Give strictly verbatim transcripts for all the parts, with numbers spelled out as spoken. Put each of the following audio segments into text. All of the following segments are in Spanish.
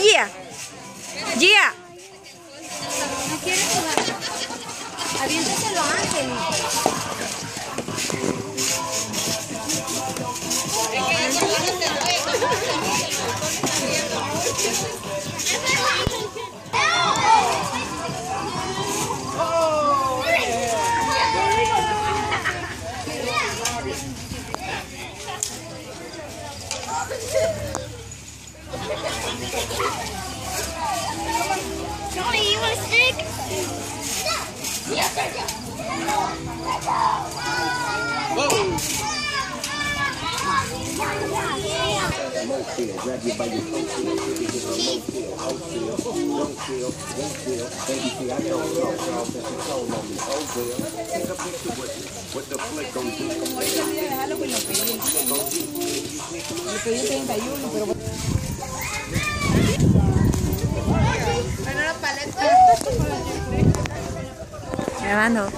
Gia. Gia. ¿No quieres jugar? Aviéntaselo a Ángel. Johnny, you want a stick? Motel, grab you by your coat, motel, hotel, don't kill, won't kill, baby, see, I don't know, y'all, since you told on me, oh well, take a picture with me, what the flick gon' do? Grabando.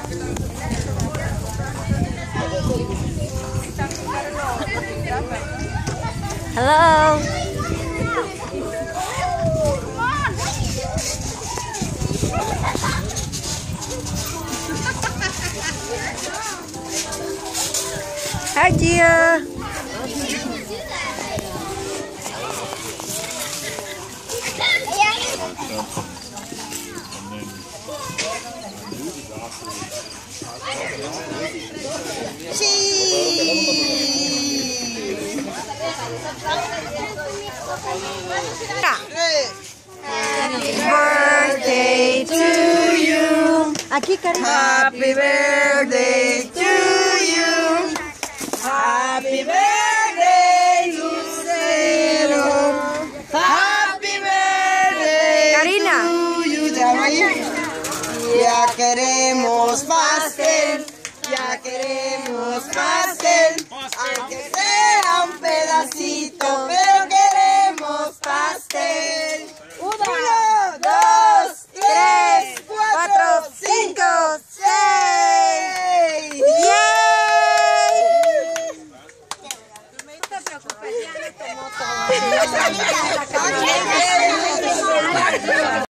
Hello. Hi, dear. Happy birthday to you. Aquí, cariño. Happy birthday to you. Happy birthday, Lucero. Happy birthday Karina. to you. Ya queremos pastel. Ya queremos pastel. Aunque sea un pedacito, pero queremos pastel. Uno, dos, tres, cuatro, cinco, seis. ¡Yay! No te preocupes, ya no tomó todo.